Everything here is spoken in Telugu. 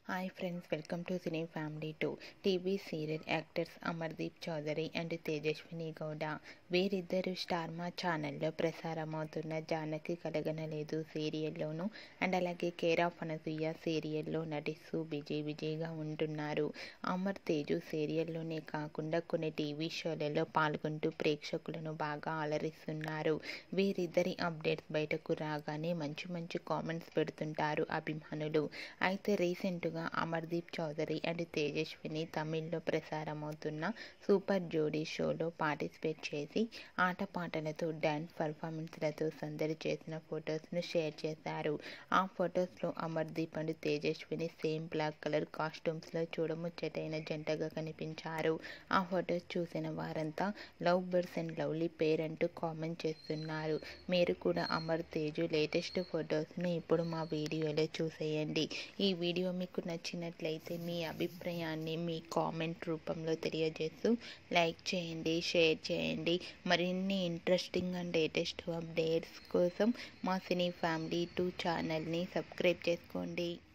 Hi friends, welcome to Cine Family 2. TV serial actors Amardeep chowdary and Tejaswini gowda వీరిద్దరు స్టార్ మా ఛానల్లో ప్రసారమవుతున్న జనాకalaganaledu సీరియల్లోనూ అండ్ అలాగే కేర్ ఆఫ్ అనసూయ సీరియల్లో నటిస్తూ బిజీగా ఉంటున్నారు. అమర్ తేజు సీరియల్లోనే కాకుండా కొన్ని టీవీ షోలలో పాల్గొంటూ ప్రేక్షకులను బాగా అలరిస్తున్నారు. వీరిద్దరి అప్డేట్స్ బయటకు రాగానే మంచి కామెంట్స్ పెడుతుంటారు అభిమానులు. అయితే రీసెంట్గా అమర్దీప్ చౌదరి అండ్ తేజస్విని తమిళ్లో ప్రసారమవుతున్న సూపర్ జోడీ షోలో పార్టిసిపేట్ చేసి ఆటపాటలతో డ్యాన్స్ పర్ఫార్మెన్స్లతో సందడి చేసిన ఫొటోస్ను షేర్ చేశారు. ఆ ఫొటోస్లో Amardeep and Tejaswini same black colour కాస్ట్యూమ్స్లో చూడముచ్చటైన జంటగా కనిపించారు. ఆ ఫొటోస్ చూసిన వారంతా love birds and lovely pair అంటూ కామెంట్ చేస్తున్నారు. మీరు కూడా అమర్ తేజు లేటెస్ట్ ఫొటోస్ను ఇప్పుడు మా వీడియోలో చూసేయండి. ఈ వీడియో మీకు నచ్చినట్లయితే మీ అభిప్రాయాన్ని మీ కామెంట్ రూపంలో తెలియజేస్తూ లైక్ చేయండి, షేర్ చేయండి. మరిన్ని ఇంట్రెస్టింగ్ అండ్ లేటెస్ట్ అప్డేట్స్ కోసం మా సినీ ఫ్యామిలీ 2 ఛానల్ని సబ్స్క్రైబ్ చేసుకోండి.